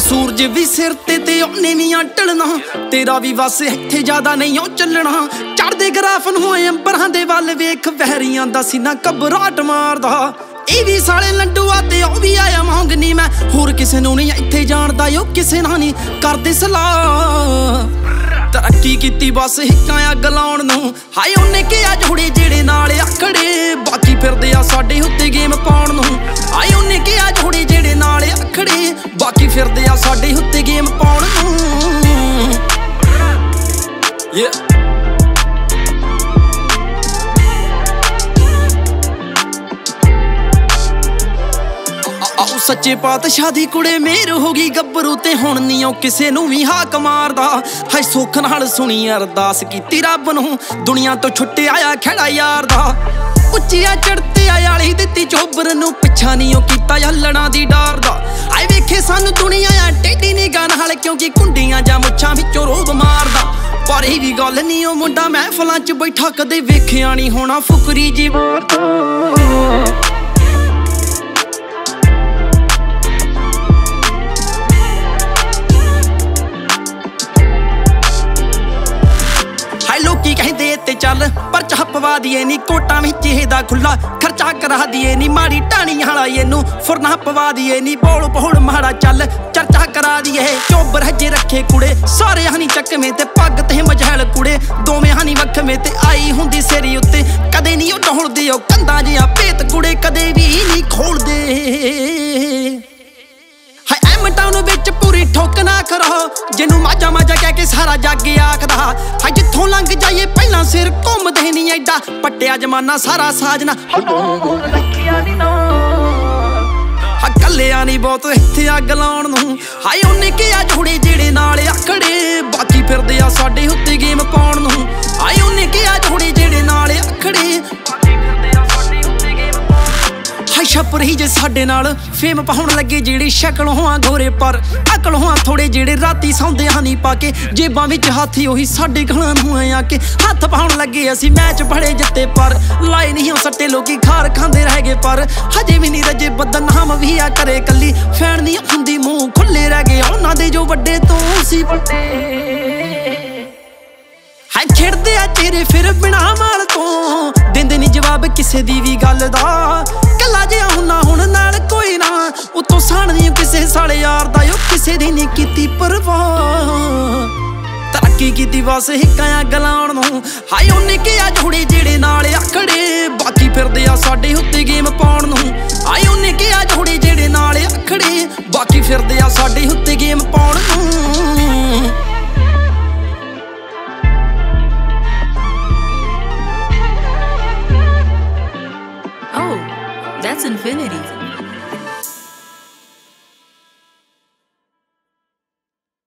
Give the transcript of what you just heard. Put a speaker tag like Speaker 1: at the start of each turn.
Speaker 1: सूरज भी सिर ते ओने भी टलना, तेरा भी बस इत्थे ज्यादा नहीं चलना। चढ़दे ग्राफ नूं अंबरां दे वल वेख, वहरियां दा सीना घबराहट मारदा। ਇਹ भी साले लड्डू आते ओ भी आया मंगनी मैं, होर किसे नूं नहीं इत्थे जानदा ओ किसे नाल नहीं करदे सलाह। तरक्की कीती बस हिक्कां अग लाउण नूं, हाय ओने किहा जोड़े जेड़े नाल आखड़े, बाकी फिरदे आ साडे उत्ते गेम पाउण नूं। हाय ओने किहा जोड़े जेड़े नाल आखड़े, बाकी फिरदे आ साडे उत्ते गेम पाउण नूं। सच्चे पातशाह दी कुड़े मेहर हो गई गब्बरू ते हुण नी ओ किसे नूं भी हाक मारदा। हाय सुख नाल सुनी अरदास कीती रब नूं, दुनिया तो छुट्टे आया खड़ा यार दा। उच्चिया चढ़ते आली दित्ती चोबर नूं, पिछा नी ओ कीता हलणा दी डार दा। हाय वेखे सानू दुनिया आ टेढ़ी निगाह नाल, क्योंकि कुंडियां जां मुच्छां विचों रोब मारदा। पर ਇਹ भी गल नी ओ मुंडा महफिलां च बैठा कदे वेखिया नी होना फुकरी जी मारदा। लोकी कहते ते चल परचा पवा दिए नी, कोटा विच ਇਹਦਾ खुला खर्चा करा दिए नी। माड़ी टाणी वाला ਇਹਨੂੰ फुरना पवा दिए नी, बोल बोल माड़ा चल चर्चा करा दिए। चोबर हजे रखे कुड़े सारे हनी चकमे ते पग ते मजहल कुड़े, दोवें हनी वखमे ते आई हुंदी सिरी उत्ते। कदे नी ओ ढोलदे ओ कंधा जिहा भेत कुड़े, कदे भी नहीं खोलदे। हाय एम टाउन विच पूरी ठोक ना करो, जिन्नू माजा माजा कह के सारा जग आखदा। हाय जिथों लंघ जाइए पहला सिर घुमदे नहीं एडा, पट्टिया जमाना सारा साजना कलिया नी बहुत इत्थे अग लाउण नूं। हाय ओने किहा जोड़े जेड़े नाल आखड़े, बाकी फिरदे आ साडे उत्ते गेम पाउण नूं। हाय ओने किहा जोड़े जेड़े नाल आखड़े, छपर ही जे साडे नाल फेम पाउण लगे जेड़े शकल होआ गोरे पर अकल होआ थोड़े, जेड़े राती सौंदे हानी पाके जेबां विच हाथी ओही साडे गलां नूं आके हत्थ पाउण लगे। असीं मैच बड़े जित्ते पर लाए नहीं सट्टे, लोकी खार खांदे रह गए पर हजे भी नहीं रजे। बदनाम भी आ करे कली फैन दी हुंदी, मूंह खुले रह गए उन्हां दे जो वड्डे तो सी वड्डे। हाय खिड़दे आ चेहरे फिर बिना माल तो, देंदे नहीं जवाब किसे दी भी गल दा। कला जिहा हुन्ना हुण नाल कोई ना, उत्तों साण नी किसे साले यार दा, ओ किसे दी नहीं कीती परवाह। तरक्की कीती बस हिक्कां अग लाउण नूं, हाय ओने किहा जोड़े जेड़े नाल आखड़े, बाकी फिरदे आ साडे उत्ते गेम पाउण नूं। हाय ओने किहा जोड़े जेड़े नाल आखड़े, बाकी फिरदे आ साडे उत्ते गेम पाउण नूं।
Speaker 2: That's infinity.